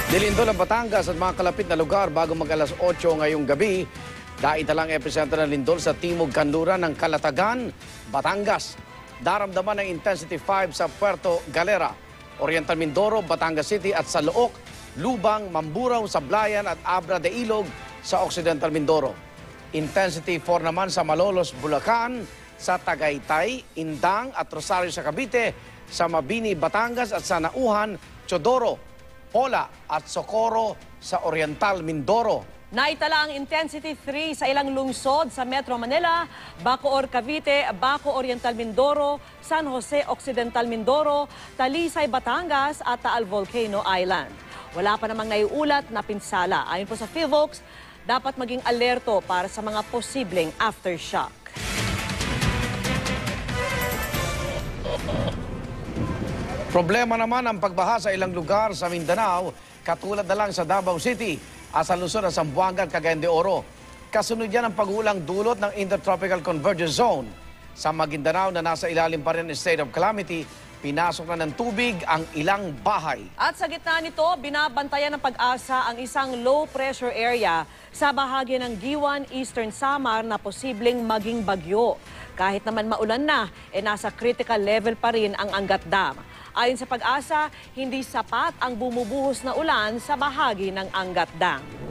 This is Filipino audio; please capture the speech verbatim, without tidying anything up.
Dilindol ang Batangas at mga kalapit na lugar bago mag-alas otso ngayong gabi. Dait na lang epicenter ng lindol sa timog kanluran ng Calatagan, Batangas. Daramdaman ng intensity five sa Puerto Galera, Oriental Mindoro, Batangas City at sa Look, Lubang, Mamburao, Sablayan at Abra de Ilog sa Occidental Mindoro. Intensity four naman sa Malolos, Bulacan, sa Tagaytay, Indang at Rosario sa Cavite, sa Mabini, Batangas at sa Nauhan, Chodoro, Pola at Socorro sa Oriental Mindoro. Naitala ang intensity three sa ilang lungsod sa Metro Manila, Bacoor, Cavite, Baco, Oriental Mindoro, San Jose, Occidental Mindoro, Talisay, Batangas at Taal Volcano Island. Wala pa namang naiulat na pinsala. Ayon po sa PhilVox, dapat maging alerto para sa mga posibleng aftershock. Problema naman ang pagbaha sa ilang lugar sa Mindanao, katulad na lang sa Davao City at sa lungsod ng Zamboanga at Cagayan de Oro. Kasunod yan ang pag-ulang dulot ng Intertropical Convergence Zone. Sa Maguindanao na nasa ilalim pa rin ng state of calamity, pinasok na ng tubig ang ilang bahay. At sa gitna nito, binabantayan ng Pag-asa ang isang low-pressure area sa bahagi ng Giwan, Eastern Samar na posibleng maging bagyo. Kahit naman maulan na, eh nasa critical level pa rin ang Angat Dam. Ayon sa Pag-asa, hindi sapat ang bumubuhos na ulan sa bahagi ng Angat Dam.